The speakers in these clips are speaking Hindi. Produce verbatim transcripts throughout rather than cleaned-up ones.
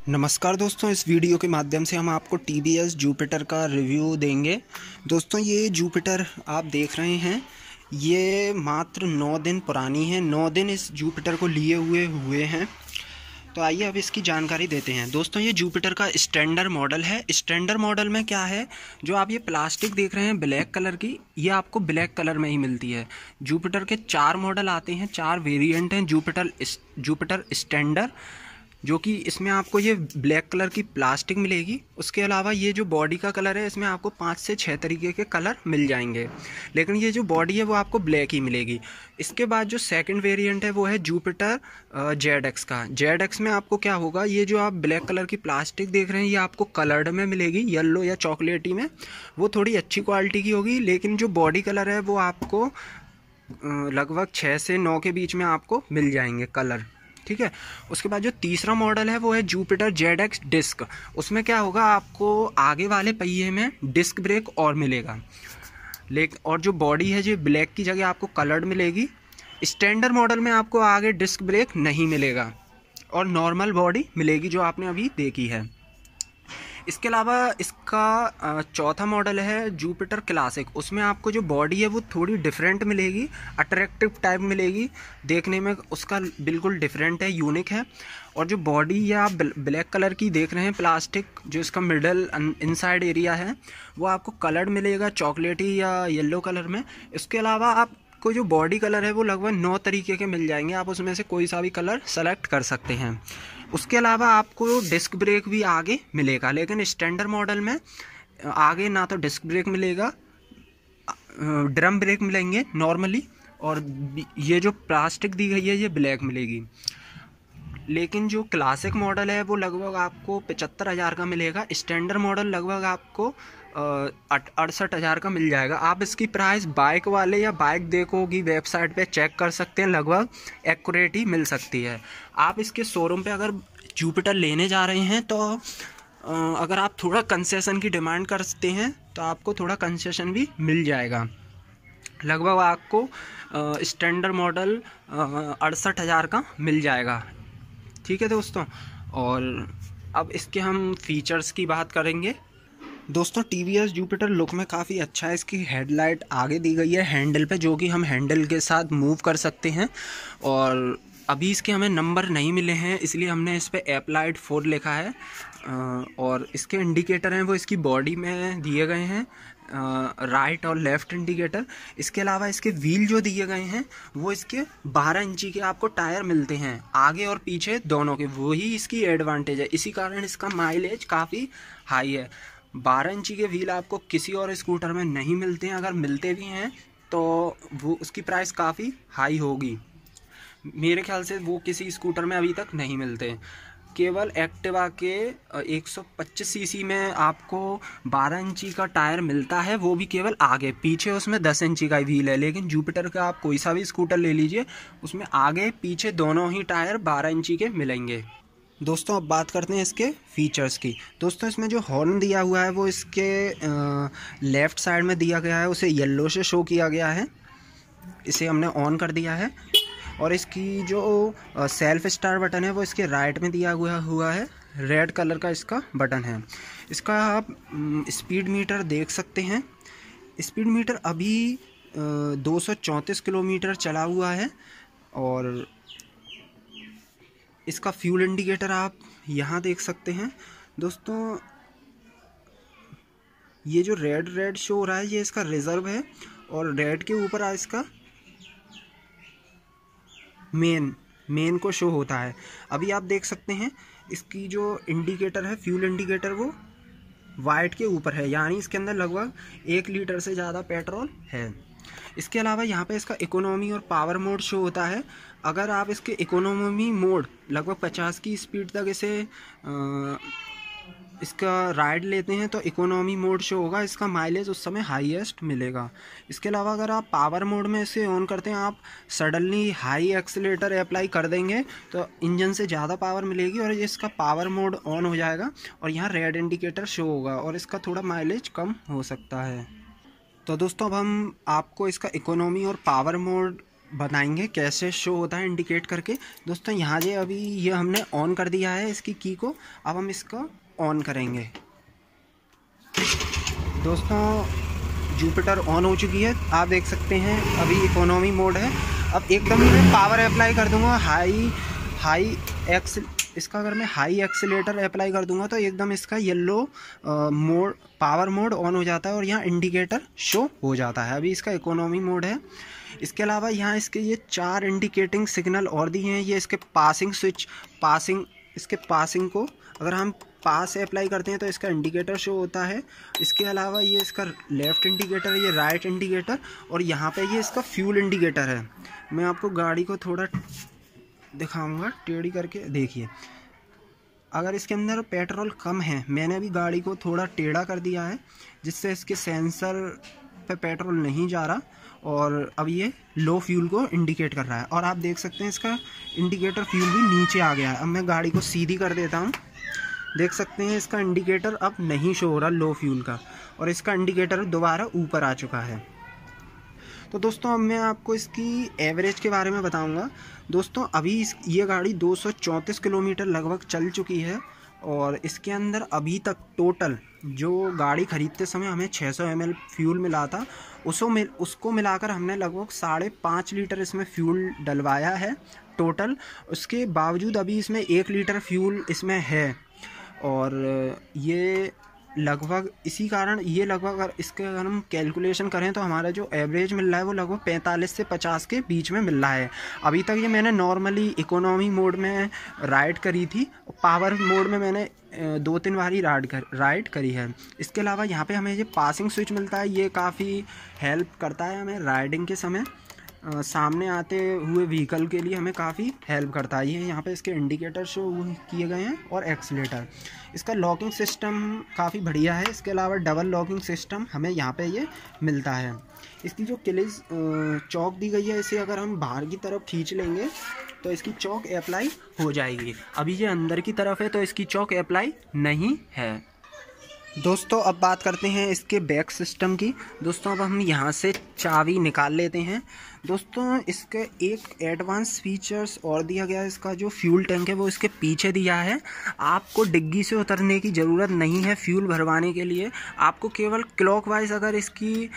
नमस्कार दोस्तों, इस वीडियो के माध्यम से हम आपको टी वी एस जुपिटर का रिव्यू देंगे। दोस्तों, ये जुपिटर आप देख रहे हैं, ये मात्र नौ दिन पुरानी है। नौ दिन इस जुपिटर को लिए हुए हुए हैं। तो आइए अब इसकी जानकारी देते हैं। दोस्तों, ये जुपिटर का स्टैंडर्ड मॉडल है। स्टैंडर्ड मॉडल में क्या है, जो आप ये प्लास्टिक देख रहे हैं ब्लैक कलर की, ये आपको ब्लैक कलर में ही मिलती है। जुपिटर के चार मॉडल आते हैं, चार वेरिएंट हैं जुपिटर जुपिटर स्टैंडर्ड, जो कि इसमें आपको ये ब्लैक कलर की प्लास्टिक मिलेगी। उसके अलावा ये जो बॉडी का कलर है, इसमें आपको पाँच से छः तरीके के कलर मिल जाएंगे, लेकिन ये जो बॉडी है वो आपको ब्लैक ही मिलेगी। इसके बाद जो सेकंड वेरिएंट है वो है जुपिटर जेड एक्स का। जेड एक्स में आपको क्या होगा, ये जो आप ब्लैक कलर की प्लास्टिक देख रहे हैं, ये आपको कलर्ड में मिलेगी, येलो या चॉकलेटी में। वो थोड़ी अच्छी क्वालिटी की होगी, लेकिन जो बॉडी कलर है वो आपको लगभग छः से नौ के बीच में आपको मिल जाएंगे कलर। ठीक है। उसके बाद जो तीसरा मॉडल है वो है जुपिटर जेड एक्स डिस्क। उसमें क्या होगा, आपको आगे वाले पहिए में डिस्क ब्रेक और मिलेगा, लेकिन और जो बॉडी है जो ब्लैक की जगह आपको कलर्ड मिलेगी। स्टैंडर्ड मॉडल में आपको आगे डिस्क ब्रेक नहीं मिलेगा और नॉर्मल बॉडी मिलेगी जो आपने अभी देखी है। इसके अलावा इसका चौथा मॉडल है जुपिटर क्लासिक। उसमें आपको जो बॉडी है वो थोड़ी डिफरेंट मिलेगी, अट्रैक्टिव टाइप मिलेगी, देखने में उसका बिल्कुल डिफरेंट है, यूनिक है। और जो बॉडी या ब्लैक कलर की देख रहे हैं प्लास्टिक, जो इसका मिडल इनसाइड एरिया है वो आपको कलर्ड मिलेगा, चॉकलेटी या येलो कलर में। इसके अलावा आप को जो बॉडी कलर है वो लगभग नौ तरीके के मिल जाएंगे, आप उसमें से कोई सा भी कलर सेलेक्ट कर सकते हैं। उसके अलावा आपको डिस्क ब्रेक भी आगे मिलेगा, लेकिन स्टैंडर्ड मॉडल में आगे ना तो डिस्क ब्रेक मिलेगा, ड्रम ब्रेक मिलेंगे नॉर्मली, और ये जो प्लास्टिक दी गई है ये ब्लैक मिलेगी। लेकिन जो क्लासिक मॉडल है वो लगभग आपको पचहत्तर हज़ार का मिलेगा। स्टैंडर्ड मॉडल लगभग आपको अड़सठ हज़ार का मिल जाएगा। आप इसकी प्राइस बाइक वाले या बाइक देखोगी वेबसाइट पे चेक कर सकते हैं, लगभग एक्यूरेट ही मिल सकती है। आप इसके शोरूम पे अगर जुपिटर लेने जा रहे हैं तो अगर आप थोड़ा कंसेशन की डिमांड करते हैं तो आपको थोड़ा कंसेशन भी मिल जाएगा। लगभग आपको स्टैंडर्ड मॉडल अड़सठ हज़ार का मिल जाएगा। ठीक है दोस्तों, और अब इसके हम फीचर्स की बात करेंगे। दोस्तों, T V S Jupiter look में काफ़ी अच्छा है। इसकी हेडलाइट आगे दी गई है हैंडल पे, जो कि हम हैंडल के साथ मूव कर सकते हैं। और अभी इसके हमें नंबर नहीं मिले हैं, इसलिए हमने इस पर एप्लाइड फोर लिखा है। और इसके इंडिकेटर हैं वो इसकी बॉडी में दिए गए हैं, राइट और लेफ़्ट इंडिकेटर। इसके अलावा इसके व्हील जो दिए गए हैं वो इसके बारह इंची के आपको टायर मिलते हैं, आगे और पीछे दोनों के। वही इसकी एडवांटेज है, इसी कारण इसका माइलेज काफ़ी हाई है। बारह इंची के व्हील आपको किसी और स्कूटर में नहीं मिलते हैं, अगर मिलते भी हैं तो वो उसकी प्राइस काफ़ी हाई होगी। मेरे ख्याल से वो किसी स्कूटर में अभी तक नहीं मिलते। केवल एक्टिवा के एक सौ पच्चीस सीसी में आपको बारह इंची का टायर मिलता है, वो भी केवल आगे, पीछे उसमें दस इंची का व्हील है। लेकिन जुपिटर का आप कोई सा भी स्कूटर ले लीजिए, उसमें आगे पीछे दोनों ही टायर बारह इंची के मिलेंगे। दोस्तों, अब बात करते हैं इसके फीचर्स की। दोस्तों, इसमें जो हॉर्न दिया हुआ है वो इसके लेफ़्ट साइड में दिया गया है, उसे येलो से शो किया गया है। इसे हमने ऑन कर दिया है। और इसकी जो सेल्फ स्टार्ट बटन है वो इसके राइट में दिया हुआ हुआ है, रेड कलर का इसका बटन है। इसका आप स्पीड मीटर देख सकते हैं। स्पीड मीटर अभी दो सौ चौंतीस किलोमीटर चला हुआ है। और इसका फ्यूल इंडिकेटर आप यहाँ देख सकते हैं। दोस्तों, ये जो रेड रेड शो हो रहा है ये इसका रिजर्व है, और रेड के ऊपर इसका मेन मेन को शो होता है। अभी आप देख सकते हैं इसकी जो इंडिकेटर है, फ्यूल इंडिकेटर, वो वाइट के ऊपर है, यानी इसके अंदर लगभग एक लीटर से ज़्यादा पेट्रोल है। इसके अलावा यहाँ पे इसका इकोनॉमी और पावर मोड शो होता है। अगर आप इसके इकोनॉमी मोड लगभग पचास की स्पीड तक इसे आ, इसका राइड लेते हैं तो इकोनॉमी मोड शो होगा, इसका माइलेज उस समय हाईएस्ट मिलेगा। इसके अलावा अगर आप पावर मोड में इसे ऑन करते हैं, आप सडनली हाई एक्सीलेटर अप्लाई कर देंगे तो इंजन से ज़्यादा पावर मिलेगी और इसका पावर मोड ऑन हो जाएगा और यहाँ रेड इंडिकेटर शो होगा और इसका थोड़ा माइलेज कम हो सकता है। तो दोस्तों, अब हम आपको इसका इकोनॉमी और पावर मोड बताएंगे कैसे शो होता है इंडिकेट करके। दोस्तों यहाँ ये अभी ये हमने ऑन कर दिया है इसकी की को, अब हम इसको ऑन करेंगे। दोस्तों जुपिटर ऑन हो चुकी है, आप देख सकते हैं अभी इकोनॉमी मोड है। अब एकदम ही मैं पावर अप्लाई कर दूंगा, हाई हाई एक्स इसका अगर मैं हाई एक्सीलेटर अप्लाई कर दूंगा तो एकदम इसका yellow mode power mode on हो जाता है और यहाँ इंडिकेटर शो हो जाता है। अभी इसका इकोनॉमी मोड है। इसके अलावा यहाँ इसके ये चार इंडिकेटिंग सिग्नल और दिए हैं। ये इसके पासिंग स्विच पासिंग इसके पासिंग को अगर हम पास से अप्लाई करते हैं तो इसका इंडिकेटर शो होता है। इसके अलावा ये इसका लेफ़्ट इंडिकेटर, ये राइट इंडिकेटर, और यहाँ पे ये इसका फ्यूल इंडिकेटर है। मैं आपको गाड़ी को थोड़ा दिखाऊंगा टेढ़ी करके, देखिए अगर इसके अंदर पेट्रोल कम है, मैंने अभी गाड़ी को थोड़ा टेढ़ा कर दिया है जिससे इसके सेंसर पे पेट्रोल नहीं जा रहा और अब ये लो फ्यूल को इंडिकेट कर रहा है। और आप देख सकते हैं इसका इंडिकेटर फ्यूल भी नीचे आ गया है। अब मैं गाड़ी को सीधी कर देता हूँ, देख सकते हैं इसका इंडिकेटर अब नहीं शो हो रहा लो फ्यूल का, और इसका इंडिकेटर दोबारा ऊपर आ चुका है। तो दोस्तों अब मैं आपको इसकी एवरेज के बारे में बताऊंगा। दोस्तों अभी इस ये गाड़ी दो सौ चौंतीस किलोमीटर लगभग चल चुकी है और इसके अंदर अभी तक टोटल जो गाड़ी ख़रीदते समय हमें छह सौ एम एल फ्यूल मिला था, उसको मिल उसको मिलाकर हमने लगभग साढ़े पाँच लीटर इसमें फ्यूल डलवाया है टोटल। उसके बावजूद अभी इसमें एक लीटर फ्यूल इसमें है और ये लगभग इसी कारण ये लगभग अगर इसके अगर हम कैलकुलेशन करें तो हमारा जो एवरेज मिल रहा है वो लगभग पैंतालीस से पचास के बीच में मिल रहा है। अभी तक ये मैंने नॉर्मली इकोनॉमी मोड में राइड करी थी, पावर मोड में मैंने दो तीन बार ही राइड कर राइड करी है। इसके अलावा यहाँ पे हमें ये पासिंग स्विच मिलता है, ये काफ़ी हेल्प करता है हमें राइडिंग के समय, आ, सामने आते हुए व्हीकल के लिए हमें काफ़ी हेल्प करता है। ये यहाँ पे इसके इंडिकेटर शो किए गए हैं और एक्सीलेटर। इसका लॉकिंग सिस्टम काफ़ी बढ़िया है। इसके अलावा डबल लॉकिंग सिस्टम हमें यहाँ पे ये मिलता है। इसकी जो क्लिज चौक दी गई है, इसे अगर हम बाहर की तरफ खींच लेंगे तो इसकी चौक अप्लाई हो जाएगी। अभी ये अंदर की तरफ है तो इसकी चौक अप्लाई नहीं है। दोस्तों अब बात करते हैं इसके बैक सिस्टम की। दोस्तों अब हम यहाँ से चाबी निकाल लेते हैं। दोस्तों इसके एक एडवांस फीचर्स और दिया गया है, इसका जो फ्यूल टैंक है वो इसके पीछे दिया है। आपको डिग्गी से उतरने की ज़रूरत नहीं है फ्यूल भरवाने के लिए, आपको केवल क्लॉकवाइज अगर इसकी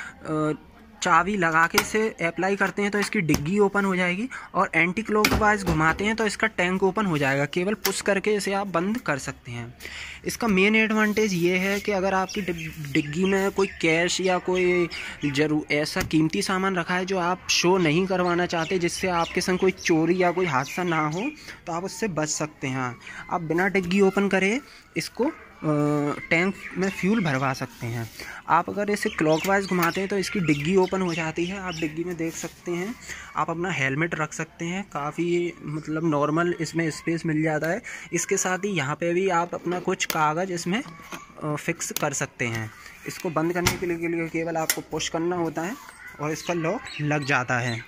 चाबी लगा के इसे अप्लाई करते हैं तो इसकी डिग्गी ओपन हो जाएगी और एंटी क्लॉकवाइज घुमाते हैं तो इसका टैंक ओपन हो जाएगा। केवल पुश करके इसे आप बंद कर सकते हैं। इसका मेन एडवांटेज ये है कि अगर आपकी डिग्गी में कोई कैश या कोई जरूर ऐसा कीमती सामान रखा है जो आप शो नहीं करवाना चाहते, जिससे आपके संग कोई चोरी या कोई हादसा ना हो, तो आप उससे बच सकते हैं। आप बिना डिग्गी ओपन करे इसको टैंक में फ्यूल भरवा सकते हैं। आप अगर इसे क्लॉकवाइज घुमाते हैं तो इसकी डिग्गी ओपन हो जाती है। आप डिग्गी में देख सकते हैं, आप अपना हेलमेट रख सकते हैं, काफ़ी मतलब नॉर्मल इसमें स्पेस मिल जाता है। इसके साथ ही यहाँ पे भी आप अपना कुछ कागज़ इसमें फिक्स कर सकते हैं। इसको बंद करने के लिए, के लिए केवल आपको पुश करना होता है और इसका लॉक लग जाता है।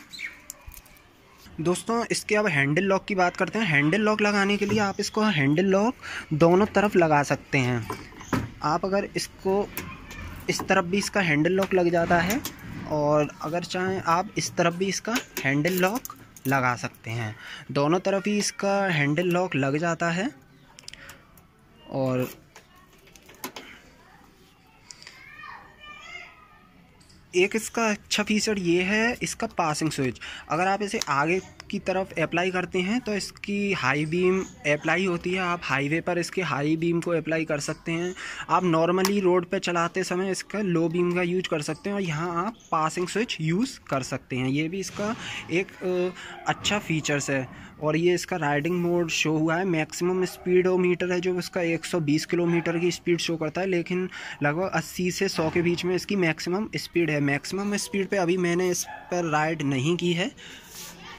दोस्तों इसके अब हैंडल लॉक की बात करते हैं। हैंडल लॉक लगाने के लिए आप इसको हैंडल लॉक दोनों तरफ लगा सकते हैं। आप अगर इसको इस तरफ भी इसका हैंडल लॉक लग जाता है और अगर चाहें आप इस तरफ भी इसका हैंडल लॉक लगा सकते हैं। दोनों तरफ ही इसका हैंडल लॉक लग जाता है। और एक इसका अच्छा फीचर ये है इसका पासिंग स्विच। अगर आप इसे आगे की तरफ अप्लाई करते हैं तो इसकी हाई बीम अप्लाई होती है। आप हाईवे पर इसके हाई बीम को अप्लाई कर सकते हैं। आप नॉर्मली रोड पे चलाते समय इसका लो बीम का यूज कर सकते हैं और यहाँ आप पासिंग स्विच यूज़ कर सकते हैं। ये भी इसका एक अच्छा फीचर्स है। और ये इसका राइडिंग मोड शो हुआ है। मैक्सिमम स्पीडोमीटर है जो इसका एक सौ बीस किलोमीटर की स्पीड शो करता है, लेकिन लगभग अस्सी से सौ के बीच में इसकी मैक्सिमम स्पीड है। मैक्सिमम स्पीड पे अभी मैंने इस पर राइड नहीं की है।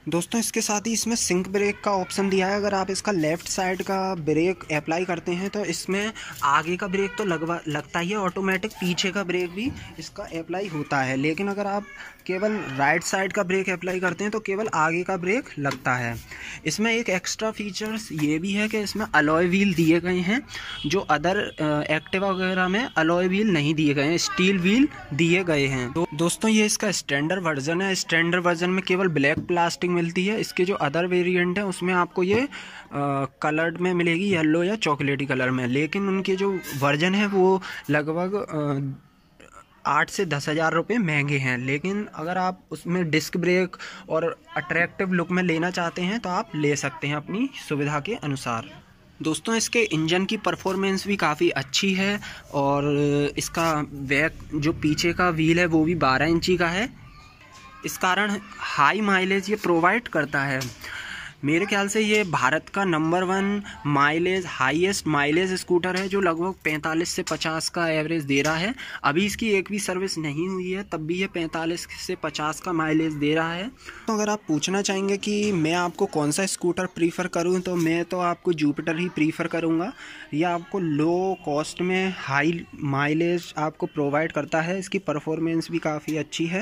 दोस्तों इसके साथ ही इसमें सिंक ब्रेक का ऑप्शन दिया है। अगर आप इसका लेफ़्ट साइड का ब्रेक अप्लाई करते हैं तो इसमें आगे का ब्रेक तो लगवा लगता ही है ऑटोमेटिक, पीछे का ब्रेक भी इसका अप्लाई होता है। लेकिन अगर आप केवल राइट साइड का ब्रेक अप्लाई करते हैं तो केवल आगे का ब्रेक लगता है। इसमें एक एक्स्ट्रा फीचर्स ये भी है कि इसमें अलॉय व्हील दिए गए हैं, जो अदर एक्टिवा वगैरह में अलॉय व्हील नहीं दिए गए हैं, स्टील व्हील दिए गए हैं। तो दोस्तों ये इसका स्टैंडर्ड वर्जन है। स्टैंडर्ड वर्जन में केवल ब्लैक प्लास्टिक मिलती है। इसके जो अदर वेरिएंट है उसमें आपको ये कलर्ड में मिलेगी, येलो या चॉकलेटी कलर में। लेकिन उनके जो वर्जन है वो लगभग आठ से दस हज़ार रुपये महंगे हैं। लेकिन अगर आप उसमें डिस्क ब्रेक और अट्रैक्टिव लुक में लेना चाहते हैं तो आप ले सकते हैं अपनी सुविधा के अनुसार। दोस्तों इसके इंजन की परफॉर्मेंस भी काफ़ी अच्छी है और इसका बैक जो पीछे का व्हील है वो भी बारह इंची का है। इस कारण हाई माइलेज ये प्रोवाइड करता है। मेरे ख्याल से ये भारत का number one mileage highest mileage scooter है, जो लगभग पैंतालीस से पचास का एवरेज दे रहा है। अभी इसकी एक भी सर्विस नहीं हुई है, तब भी ये पैंतालीस से पचास का माइलेज दे रहा है। तो अगर आप पूछना चाहेंगे कि मैं आपको कौन सा स्कूटर प्रीफ़र करूं, तो मैं तो आपको जुपिटर ही प्रीफ़र करूंगा। ये आपको लो कॉस्ट में हाई माइलेज आपको प्रोवाइड करता है। इसकी परफॉर्मेंस भी काफ़ी अच्छी है।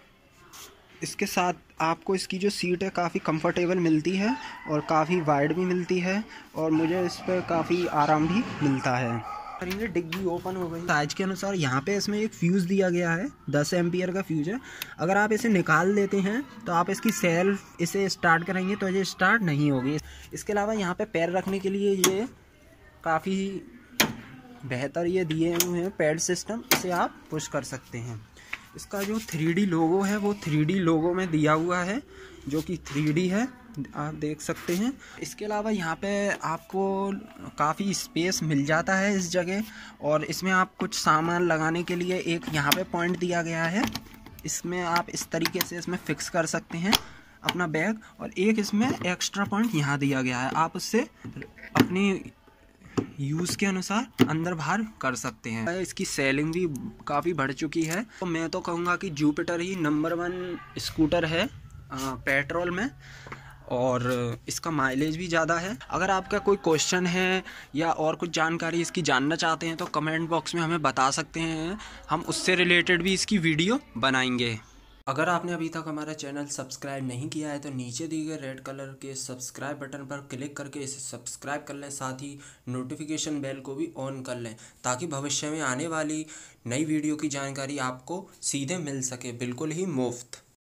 इसके साथ आपको इसकी जो सीट है काफ़ी कंफर्टेबल मिलती है और काफ़ी वाइड भी मिलती है और मुझे इस पर काफ़ी आराम भी मिलता है। करेंगे, डिग्गी ओपन हो गई। साइज के अनुसार यहाँ पे इसमें एक फ्यूज़ दिया गया है, दस एम्पियर का फ्यूज़ है। अगर आप इसे निकाल देते हैं तो आप इसकी सेल्फ इसे स्टार्ट करेंगे तो ये स्टार्ट नहीं होगी। इसके अलावा यहाँ पे पैर रखने के लिए ये काफ़ी बेहतर ये दिए हुए हैं पैड सिस्टम, इसे आप पुश कर सकते हैं। इसका जो थ्री डी लोगो है वो थ्री डी लोगो में दिया हुआ है, जो कि थ्री डी है, आप देख सकते हैं। इसके अलावा यहाँ पे आपको काफ़ी स्पेस मिल जाता है इस जगह, और इसमें आप कुछ सामान लगाने के लिए एक यहाँ पे पॉइंट दिया गया है। इसमें आप इस तरीके से इसमें फिक्स कर सकते हैं अपना बैग, और एक इसमें एक्स्ट्रा पॉइंट यहाँ दिया गया है, आप उससे अपनी यूज़ के अनुसार अंदर बाहर कर सकते हैं। इसकी सेलिंग भी काफ़ी बढ़ चुकी है, तो मैं तो कहूँगा कि जुपिटर ही नंबर वन स्कूटर है आ, पेट्रोल में, और इसका माइलेज भी ज़्यादा है। अगर आपका कोई क्वेश्चन है या और कुछ जानकारी इसकी जानना चाहते हैं तो कमेंट बॉक्स में हमें बता सकते हैं, हम उससे रिलेटेड भी इसकी वीडियो बनाएंगे। अगर आपने अभी तक हमारा चैनल सब्सक्राइब नहीं किया है तो नीचे दिए गए रेड कलर के सब्सक्राइब बटन पर क्लिक करके इसे सब्सक्राइब कर लें, साथ ही नोटिफिकेशन बेल को भी ऑन कर लें, ताकि भविष्य में आने वाली नई वीडियो की जानकारी आपको सीधे मिल सके, बिल्कुल ही मुफ्त।